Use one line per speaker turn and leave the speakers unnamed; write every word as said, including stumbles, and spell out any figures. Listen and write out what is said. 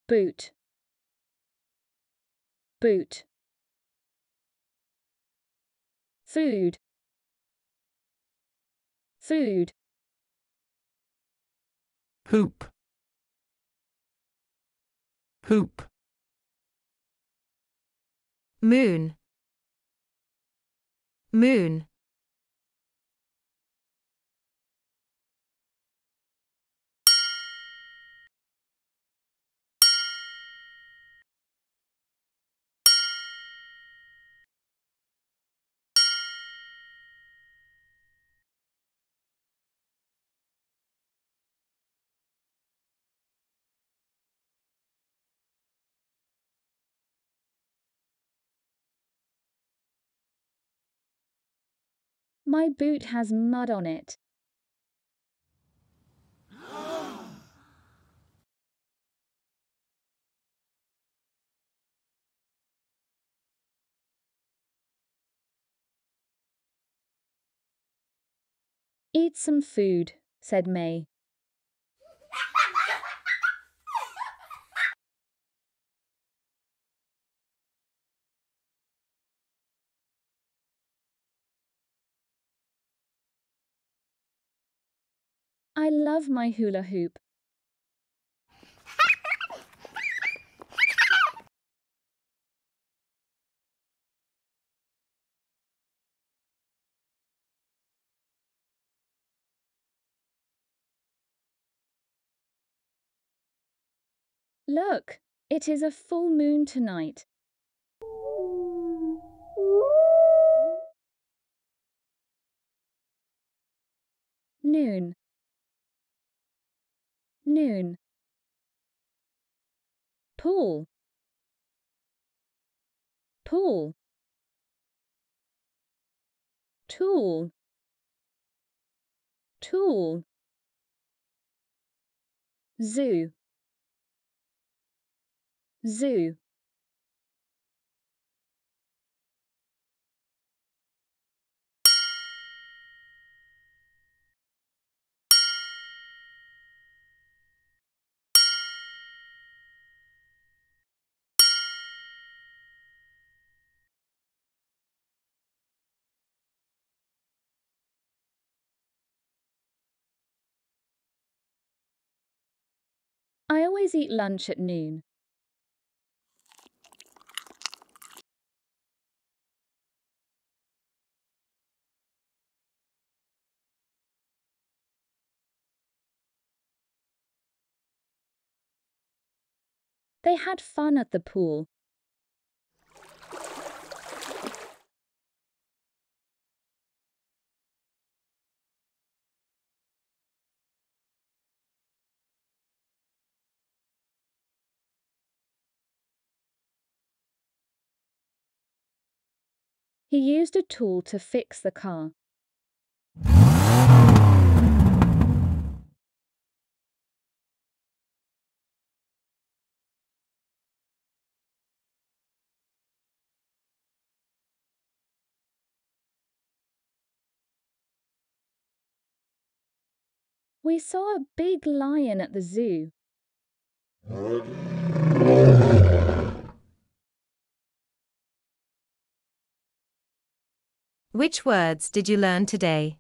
boot, boot. Food, food.
Hoop, hoop.
Moon, moon.
My boot has mud on it. Eat some food, said May. I love my hula hoop. Look, it is a full moon tonight. Noon, noon. Pool, pool. Tool, tool. Zoo, zoo. I always eat lunch at noon. They had fun at the pool. He used a tool to fix the car. We saw a big lion at the zoo.
Which words did you learn today?